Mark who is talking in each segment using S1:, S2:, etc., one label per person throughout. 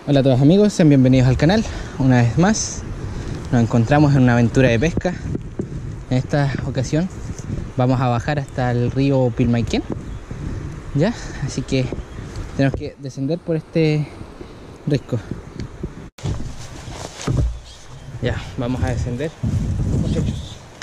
S1: Hola a todos amigos, sean bienvenidos al canal. Una vez más nos encontramos en una aventura de pesca. En esta ocasión vamos a bajar hasta el río Pilmaiquén, ¿ya? Así que tenemos que descender por este risco. Ya, vamos a descender, muchachos.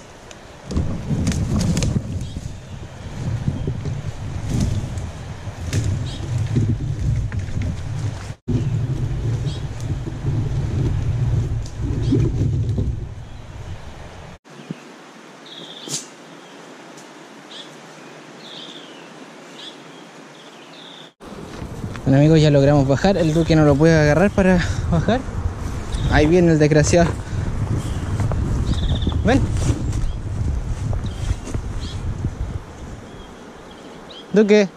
S1: Bueno amigos, ya logramos bajar. El Duque no lo puede agarrar para bajar. Ahí viene el desgraciado. Ven. Duque.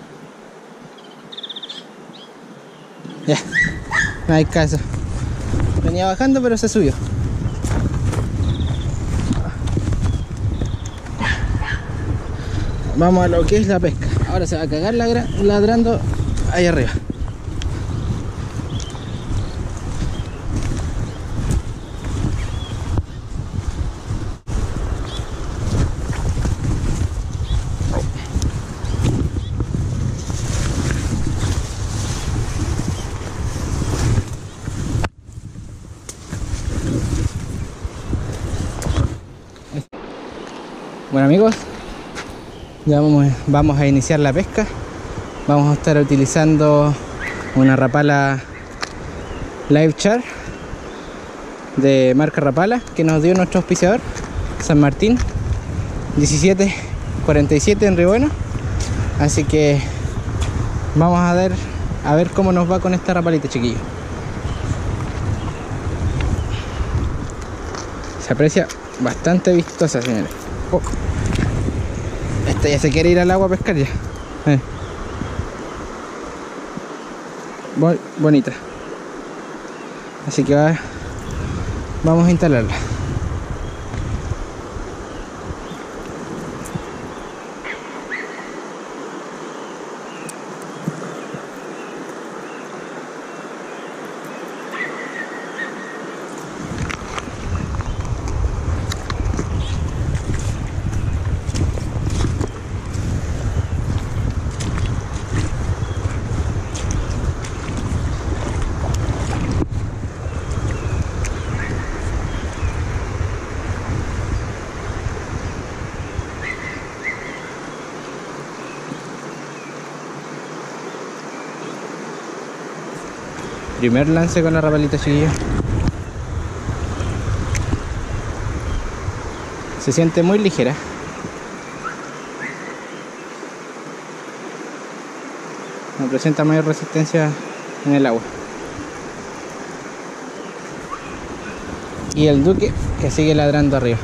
S1: Ya, no hay caso. Venía bajando pero se subió. Vamos a lo que es la pesca. Ahora se va a cagar ladrando ahí arriba. Bueno amigos, ya vamos a iniciar la pesca. Vamos a estar utilizando una Rapala Live Char de marca Rapala que nos dio nuestro auspiciador San Martín 1747 en Río Bueno. Así que vamos a ver cómo nos va con esta rapalita, chiquillos. Se aprecia bastante vistosa, señores. Oh. Esta ya se quiere ir al agua a pescar ya. Bonita. Así que vamos a instalarla. Primer lance con la rapalita, chiquillos. Se siente muy ligera. No presenta mayor resistencia en el agua. Y el Duque que sigue ladrando arriba.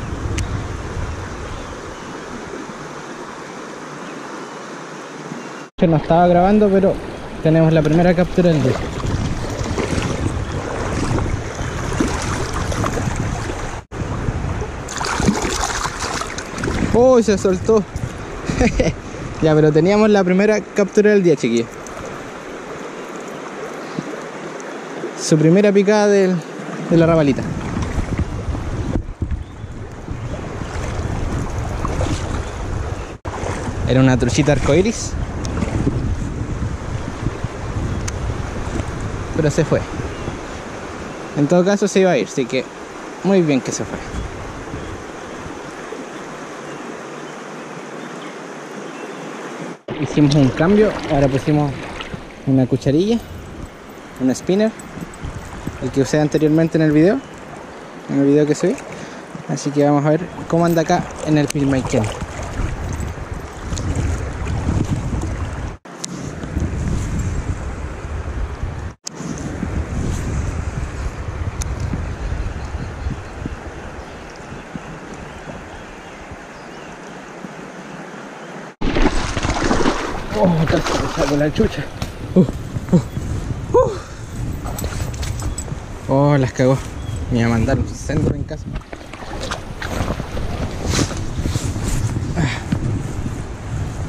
S1: No estaba grabando, pero tenemos la primera captura del día. ¡Oh! Se soltó. Ya, pero teníamos la primera captura del día, chiquillos. Su primera picada de la rapalita. Era una truchita arcoiris, pero se fue. En todo caso se iba a ir, así que muy bien que se fue. Hicimos un cambio, ahora pusimos una cucharilla, un spinner, el que usé anteriormente en el video que subí. Así que vamos a ver cómo anda acá en el Pilmaiquén. Oh, casi me saco la chucha. Oh, las cagó. Me iba a mandar un centro en casa.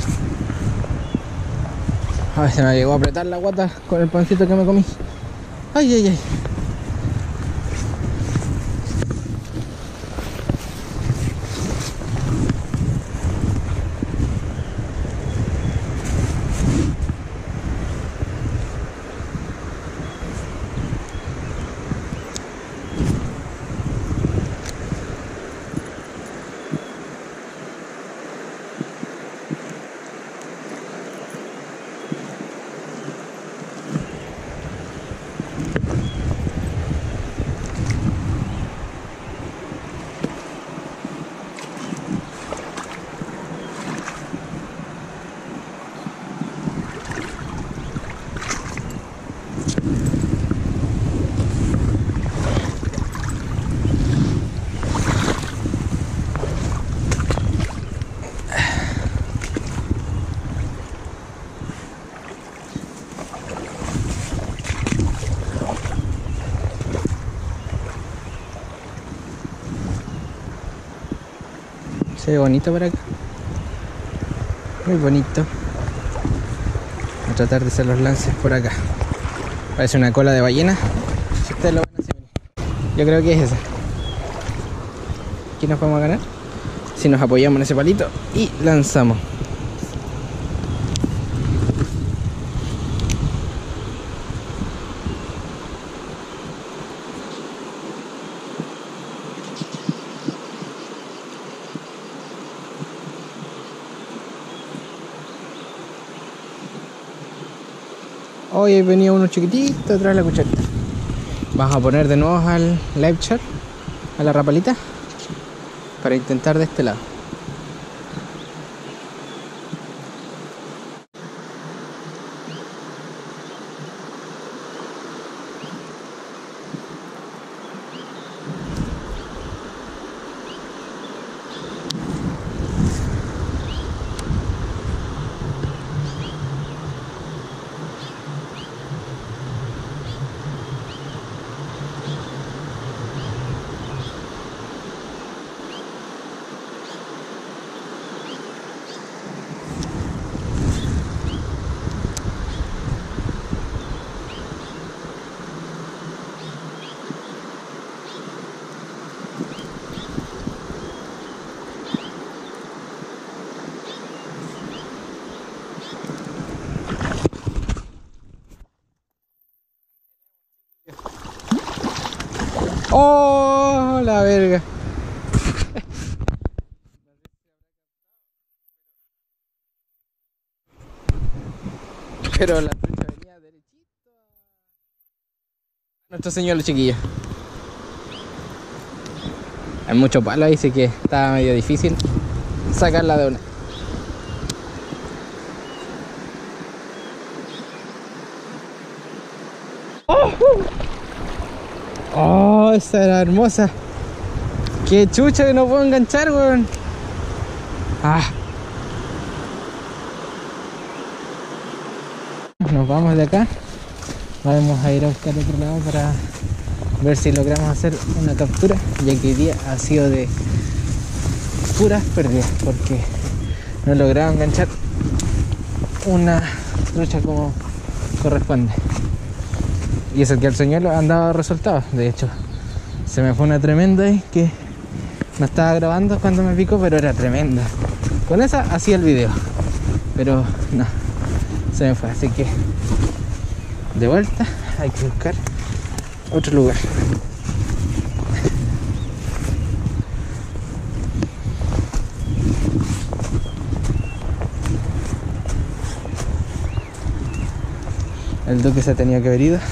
S1: Ay, se me llegó a apretar la guata con el pancito que me comí. Ay, ay, ay. Se ve bonito por acá. Muy bonito. Voy a tratar de hacer los lances por acá. Parece una cola de ballena. Si ustedes lo van a hacer, yo creo que es esa. Aquí nos vamos a ganar si nos apoyamos en ese palito y lanzamos. Hoy venía uno chiquitito atrás de la cucharita. Vamos a poner de nuevo al live shot, a la rapalita, para intentar de este lado. ¡Oh, la verga! Pero la trucha venía derechito a nuestro señor, los chiquillos. Hay mucho palo, dice que estaba medio difícil sacarla de una. ¡Oh! Esa era hermosa. ¡Qué chucha que no puedo enganchar, weón! ¡Ah! Nos vamos de acá. Vamos a ir a buscar otro lado para ver si logramos hacer una captura, ya que hoy día ha sido de puras pérdidas porque no lograba enganchar una trucha como corresponde. Y eso que el señuelo han dado resultados. De hecho, se me fue una tremenda ahí que no estaba grabando cuando me picó, pero era tremenda. Con esa hacía el video, pero no, se me fue. Así que de vuelta hay que buscar otro lugar. El Duque se ha tenido que haber ido.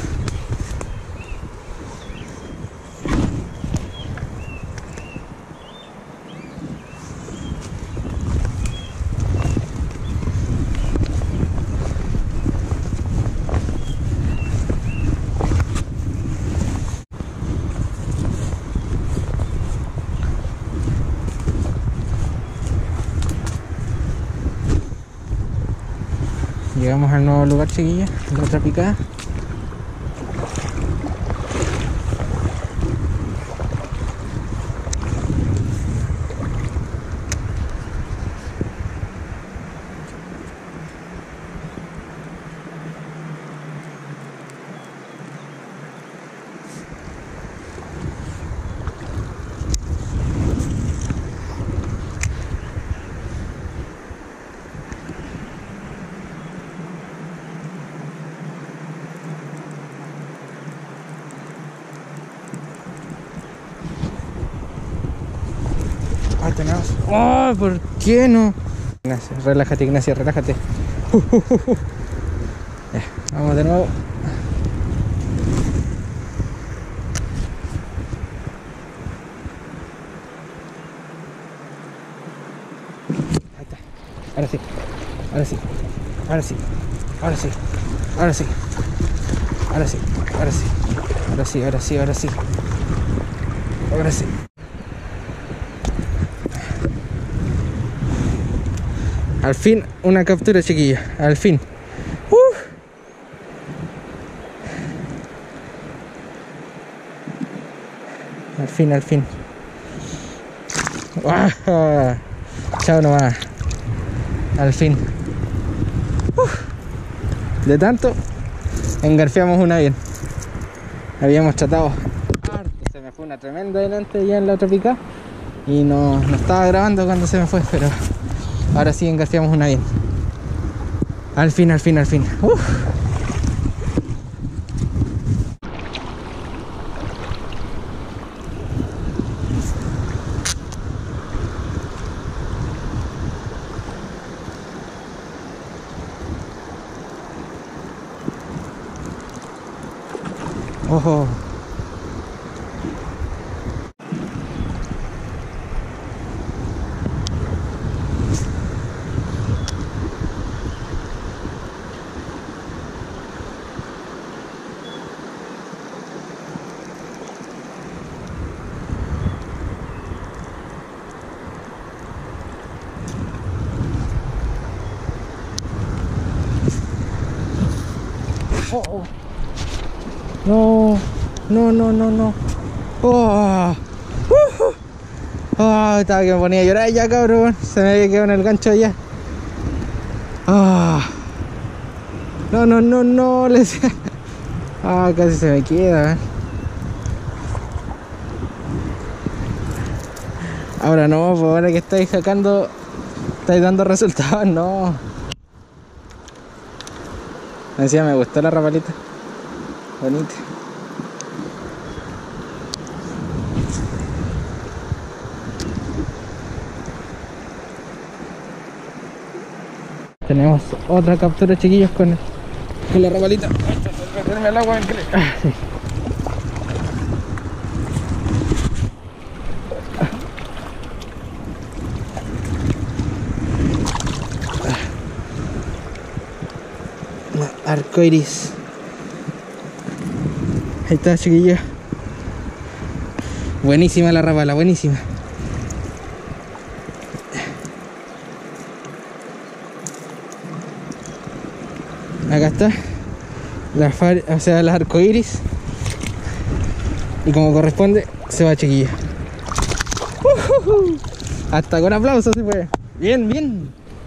S1: Llegamos al nuevo lugar, chiquillas, la otra picada. tenemos. ¡Oh! ¿Por qué no? Ignacio, relájate, Ignacio, relájate. Ya, vamos de nuevo. Ahí está. Ahora sí. Ahora sí. Ahora sí. Ahora sí. Ahora sí. Ahora sí. Ahora sí. Ahora sí. Ahora sí. Ahora sí. Ahora sí. Al fin una captura, chiquillos. Al fin. Al fin, al fin. ¡Ah! Chao nomás. Al fin. De tanto, engarfiamos una bien. Habíamos tratado harto. Se me fue una tremenda delante ya en la otra pica. Y no estaba grabando cuando se me fue, pero ahora sí engarfiamos una bien. Al fin, al fin, al fin. Ojo. Oh, oh. No, no, no, no, no. Oh, oh, estaba que me ponía a llorar ya, cabrón. Se me había quedado en el gancho ya. Oh. No, no, no, no. Le decía. Ah, casi se me queda. Ahora no, pues ahora que estáis sacando, estáis dando resultados, no. Me decía, me gustó la rapalita. Bonita. Tenemos otra captura, chiquillos, con la rapalita. Meterme al agua, sí. Arcoiris. Ahí está, chiquillos. Buenísima la rapala, buenísima. Acá está las arcoiris. Y como corresponde, se va, chiquillos. Hasta con aplausos se fue. Bien, bien.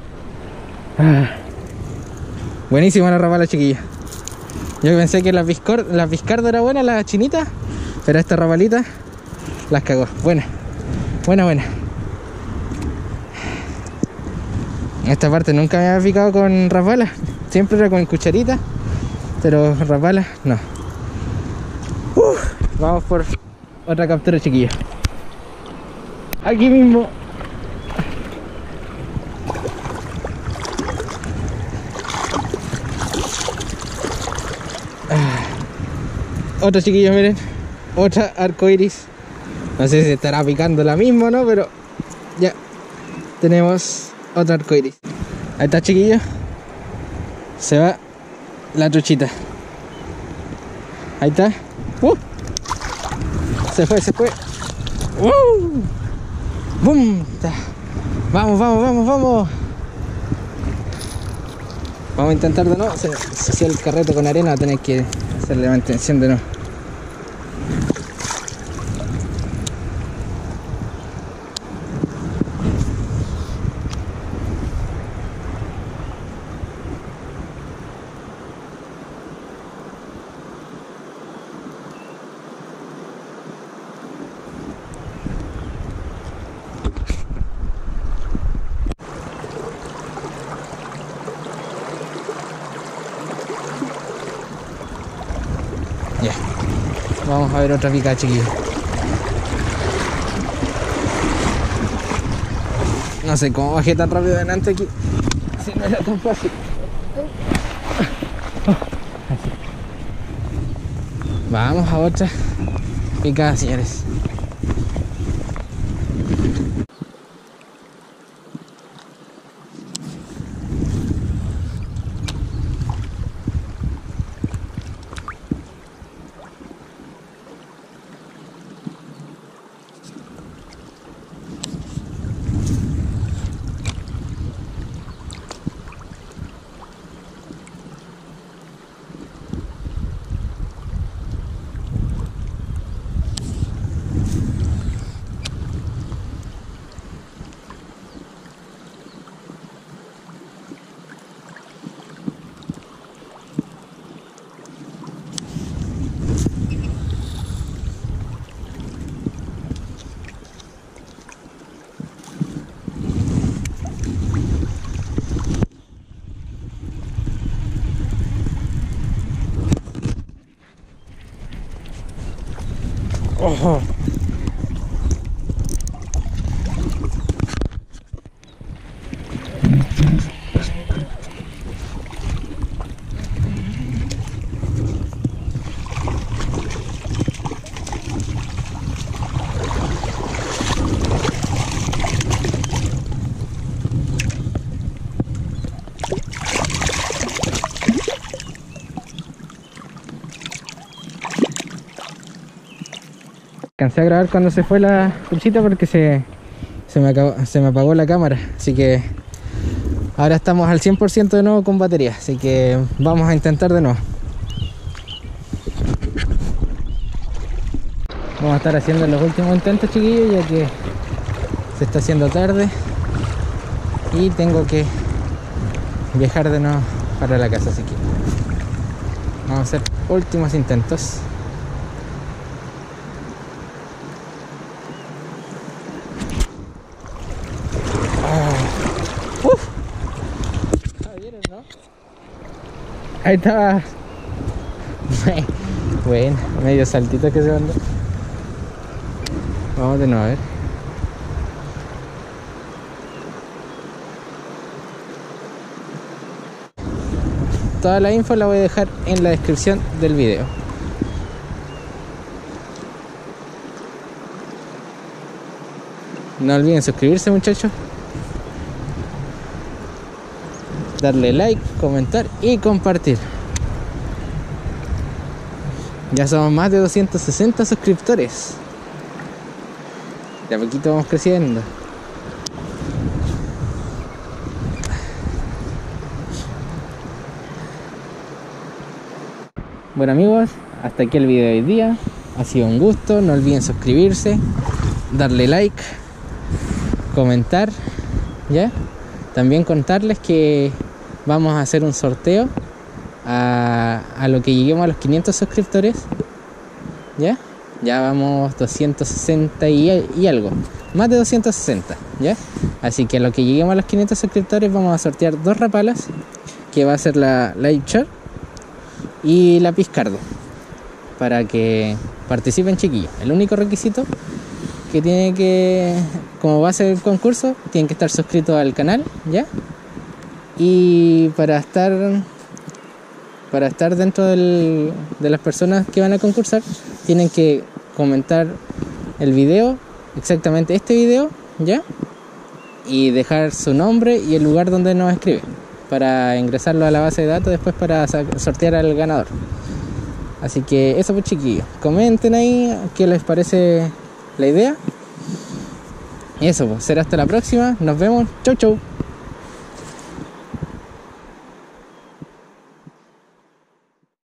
S1: Buenísima la rapala, chiquilla. Yo pensé que la Piscardo era buena, la chinita, pero esta rapalita las cagó. Buena, buena, buena. En esta parte nunca me había picado con rapala, siempre era con cucharita, pero rapala no. Vamos por otra captura, chiquilla. Aquí mismo. Otra, chiquillos, miren. Otra arcoiris. No sé si estará picando la misma o no, pero ya tenemos otra arcoiris. Ahí está, chiquillos. Se va la truchita. Ahí está. Se fue, se fue. ¡Bum! Vamos, vamos, vamos, vamos. Vamos a intentar de nuevo. Si hacía el carreto con arena, va a tener que hacerle mantención de nuevo. Ya. Vamos a ver otra pica, chiquillos. No sé cómo bajé tan rápido adelante aquí. Si no era tan fácil. Vamos a otra picada, señores. Ojo. Alcancé a grabar cuando se fue la truchita porque se me apagó la cámara, así que ahora estamos al 100% de nuevo con batería, así que vamos a intentar de nuevo. Vamos a estar haciendo los últimos intentos, chiquillos, ya que se está haciendo tarde y tengo que viajar de nuevo para la casa, así que vamos a hacer últimos intentos. Ahí estaba. Bueno, medio saltito que se mandó. Vamos de nuevo a ver. Toda la info la voy a dejar en la descripción del video. No olviden suscribirse, muchachos. Darle like, comentar y compartir. Ya somos más de 260 suscriptores. De a poquito vamos creciendo. Bueno, amigos, hasta aquí el video de hoy día. Ha sido un gusto. No olviden suscribirse, darle like, comentar, ¿ya? También contarles que vamos a hacer un sorteo a lo que lleguemos a los 500 suscriptores. ¿Ya? Ya vamos 260 y algo. Más de 260, ¿ya? Así que a lo que lleguemos a los 500 suscriptores vamos a sortear 2 rapalas, que va a ser la Lightshore y la Piscardo, para que participen, chiquillos. El único requisito que tiene que, como base del concurso, tienen que estar suscritos al canal, ¿ya? Y para estar dentro de las personas que van a concursar, tienen que comentar el video, exactamente este video, ¿ya? Y dejar su nombre y el lugar donde nos escribe, para ingresarlo a la base de datos después para sortear al ganador. Así que eso, pues, chiquillos, comenten ahí qué les parece la idea. Y eso, pues, será hasta la próxima. Nos vemos. Chau, chau.